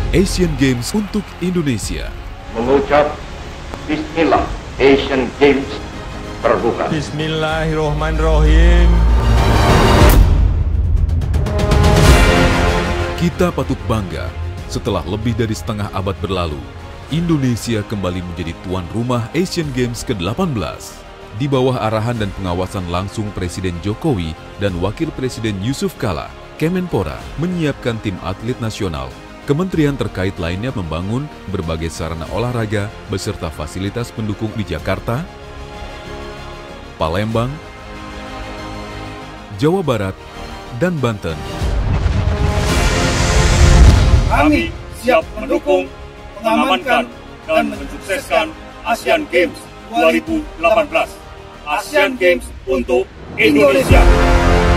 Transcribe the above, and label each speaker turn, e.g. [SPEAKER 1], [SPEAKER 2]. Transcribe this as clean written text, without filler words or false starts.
[SPEAKER 1] Asian Games untuk Indonesia.
[SPEAKER 2] Mengucap Bismillah, Asian Games terbuka.
[SPEAKER 3] Bismillahirrahmanirrahim.
[SPEAKER 1] Kita patut bangga, setelah lebih dari setengah abad berlalu, Indonesia kembali menjadi tuan rumah Asian Games ke-18. Di bawah arahan dan pengawasan langsung Presiden Jokowi dan Wakil Presiden Yusuf Kala, Kemenpora menyiapkan tim atlet nasional. Kementerian terkait lainnya membangun berbagai sarana olahraga beserta fasilitas pendukung di Jakarta, Palembang, Jawa Barat, dan Banten.
[SPEAKER 4] Kami siap mendukung, mengamankan, dan mensukseskan Asian Games 2018. Asian Games untuk Indonesia.